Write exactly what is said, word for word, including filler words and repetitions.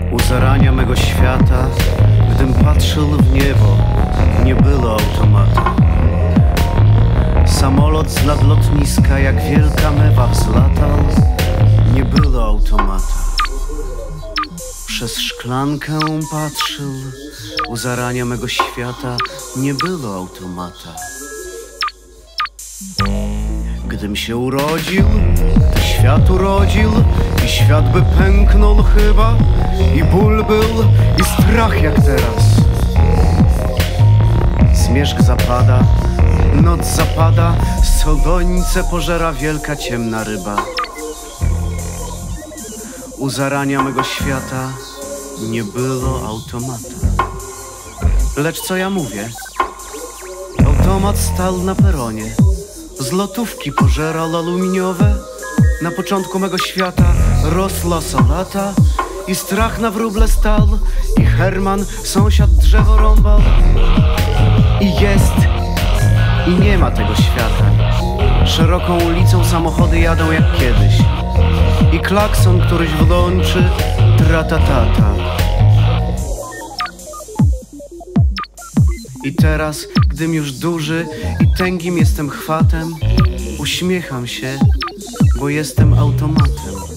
U zarania mego świata, gdym patrzył w niebo, nie było automata. Samolot z nadlotniska jak wielka mewa wzlatał, nie było automata. Przez szklankę patrzył, u zarania mego świata nie było automata. Gdym się urodził, to świat urodził i świat by pęknął chyba, i ból był, i strach jak teraz. Zmierzch zapada, noc zapada, słońce pożera wielka ciemna ryba. U zarania mego świata nie było automata. Lecz co ja mówię? Automat stał na peronie, z lotówki pożerał aluminiowe. Na początku mego świata rosła salata i strach na wróble stał, i Herman, sąsiad, drzewo rąbał. I jest, i nie ma tego świata. Szeroką ulicą samochody jadą jak kiedyś, i klakson któryś włączy tratatata. I teraz, gdym już duży i tęgim jestem chwatem, uśmiecham się, bo jestem automatem.